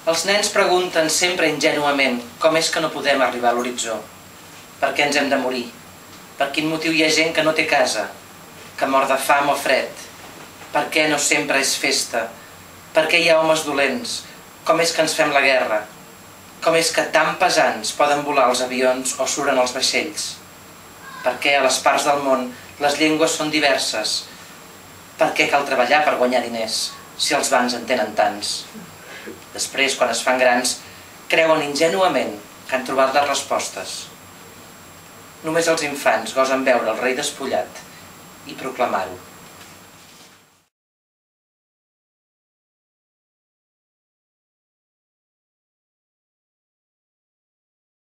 Els nens pregunten sempre ingenuament com és que no podem arribar a l'horitzó. Per què ens hem de morir? Per quin motiu hi ha gent que no té casa, que mor de fam o fred? Per què no sempre és festa? Per què hi ha homes dolents? Com és que ens fem la guerra? Com és que tan pesants poden volar els avions o suren els vaixells? Per què a les parts del món les llengües són diverses? Per què cal treballar per guanyar diners, si els bancs en tenen tants? Després, quan es fan grans, creuen ingenuament que han trobat les respostes. Només els infants gosen veure el rei despullat i proclamar-ho.